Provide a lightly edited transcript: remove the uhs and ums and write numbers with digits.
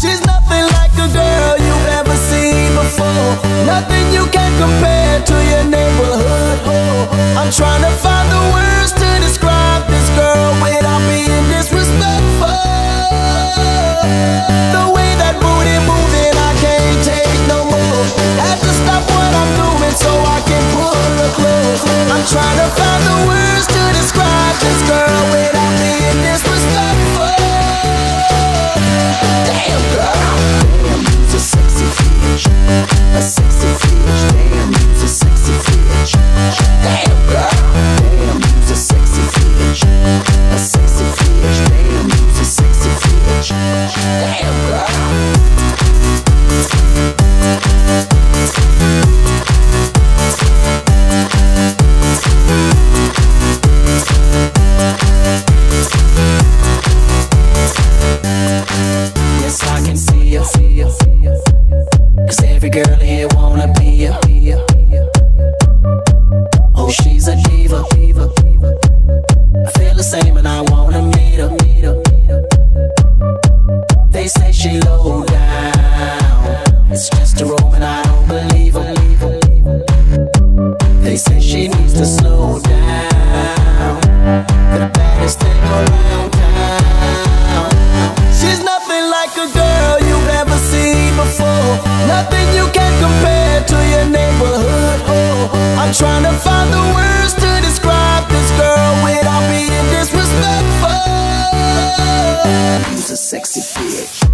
She's nothing like a girl you've ever seen before. Nothing you can compare to your neighborhood. I'm trying to find the words to describe this girl without being disrespectful. The way that booty moving, I can't take no more. Had to stop what I'm doing so I can pull her close. I'm trying to find the words to describe this girl without being disrespectful. Damn girl, damn, you's a sexy bitch, a sexy bitch. Damn, you's a sexy bitch. Damn girl, damn, you's a sexy bitch, a sexy bitch. Damn, you's a sexy bitch. Damn girl. Yes, I can see ya, cause every girl here wanna be ya. Oh, she's a diva. I feel the same and I wanna meet her. They say she low down, it's just a room and I don't believe her. They say she needs to slow down, the baddest thing around town. She's nothing like a girl you've ever seen before. Nothing you can compare to your neighborhood. I'm trying to find the words to describe this girl without being disrespectful. She's a sexy bitch.